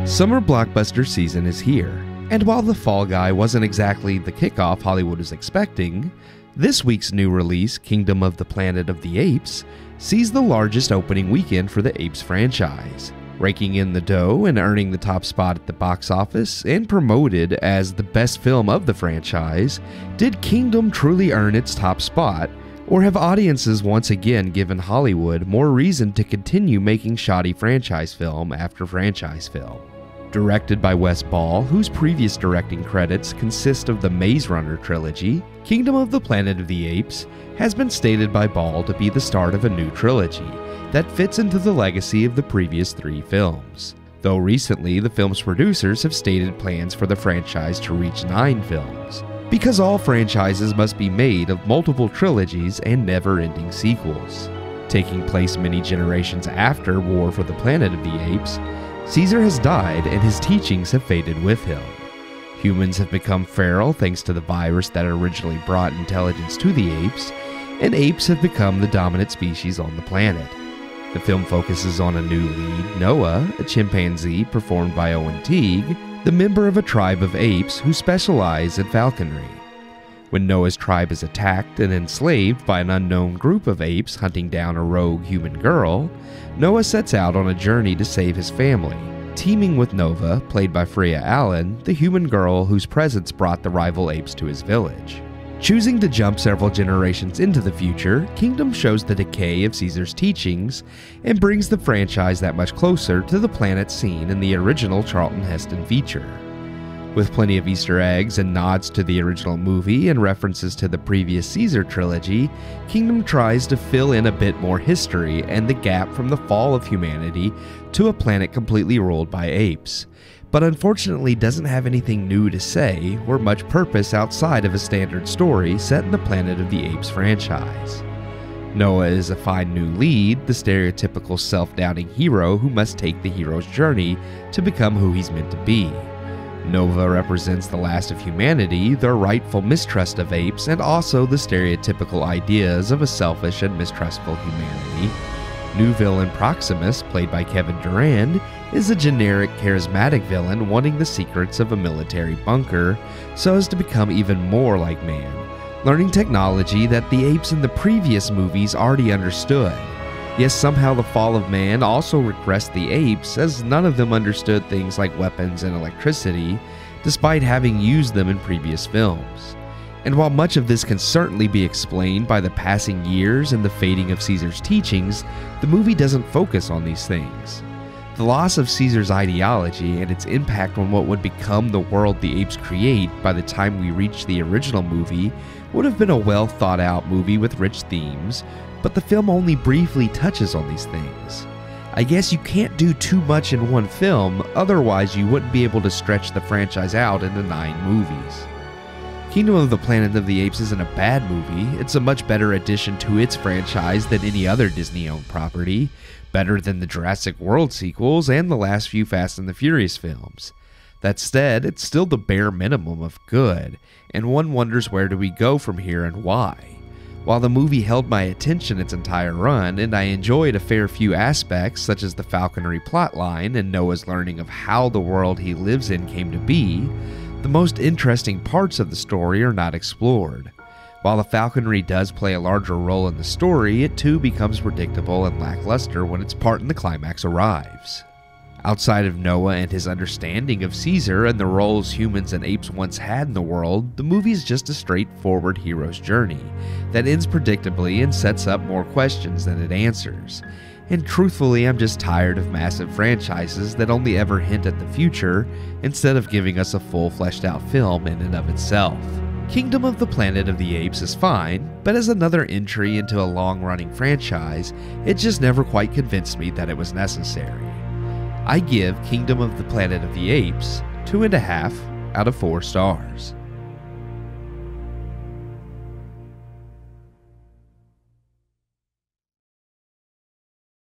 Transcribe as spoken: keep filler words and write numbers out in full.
Summer blockbuster season is here, and while The Fall Guy wasn't exactly the kickoff Hollywood was expecting, this week's new release, Kingdom of the Planet of the Apes, sees the largest opening weekend for the Apes franchise. Raking in the dough and earning the top spot at the box office and promoted as the best film of the franchise, did Kingdom truly earn its top spot, or have audiences once again given Hollywood more reason to continue making shoddy franchise film after franchise film? Directed by Wes Ball, whose previous directing credits consist of the Maze Runner trilogy, Kingdom of the Planet of the Apes has been stated by Ball to be the start of a new trilogy that fits into the legacy of the previous three films. Though recently, the film's producers have stated plans for the franchise to reach nine films, because all franchises must be made of multiple trilogies and never-ending sequels. Taking place many generations after War for the Planet of the Apes, Caesar has died and his teachings have faded with him. Humans have become feral thanks to the virus that originally brought intelligence to the apes, and apes have become the dominant species on the planet. The film focuses on a new lead, Noah, a chimpanzee performed by Owen Teague, the member of a tribe of apes who specialize in falconry. When Noah's tribe is attacked and enslaved by an unknown group of apes hunting down a rogue human girl, Noah sets out on a journey to save his family, teaming with Nova, played by Freya Allen, the human girl whose presence brought the rival apes to his village. Choosing to jump several generations into the future, Kingdom shows the decay of Caesar's teachings and brings the franchise that much closer to the planet seen in the original Charlton Heston feature. With plenty of Easter eggs and nods to the original movie and references to the previous Caesar trilogy, Kingdom tries to fill in a bit more history and the gap from the fall of humanity to a planet completely ruled by apes, but unfortunately doesn't have anything new to say or much purpose outside of a standard story set in the Planet of the Apes franchise. Noah is a fine new lead, the stereotypical self-doubting hero who must take the hero's journey to become who he's meant to be. Nova represents the last of humanity, their rightful mistrust of apes, and also the stereotypical ideas of a selfish and mistrustful humanity. New villain Proximus, played by Kevin Durand, is a generic, charismatic villain wanting the secrets of a military bunker so as to become even more like man, learning technology that the apes in the previous movies already understood. Yes, somehow the fall of man also regressed the apes, as none of them understood things like weapons and electricity, despite having used them in previous films. And while much of this can certainly be explained by the passing years and the fading of Caesar's teachings, the movie doesn't focus on these things. The loss of Caesar's ideology and its impact on what would become the world the apes create by the time we reach the original movie would have been a well thought out movie with rich themes, but the film only briefly touches on these things. I guess you can't do too much in one film, otherwise you wouldn't be able to stretch the franchise out into nine movies. Kingdom of the Planet of the Apes isn't a bad movie, it's a much better addition to its franchise than any other Disney-owned property, better than the Jurassic World sequels and the last few Fast and the Furious films. That said, it's still the bare minimum of good, and one wonders where do we go from here and why. While the movie held my attention its entire run, and I enjoyed a fair few aspects such as the falconry plotline and Noah's learning of how the world he lives in came to be, the most interesting parts of the story are not explored. While the falconry does play a larger role in the story, it too becomes predictable and lackluster when its part in the climax arrives. Outside of Noah and his understanding of Caesar and the roles humans and apes once had in the world, the movie is just a straightforward hero's journey that ends predictably and sets up more questions than it answers. And truthfully, I'm just tired of massive franchises that only ever hint at the future instead of giving us a full fleshed out film in and of itself. Kingdom of the Planet of the Apes is fine, but as another entry into a long-running franchise, it just never quite convinced me that it was necessary. I give Kingdom of the Planet of the Apes two and a half out of four stars.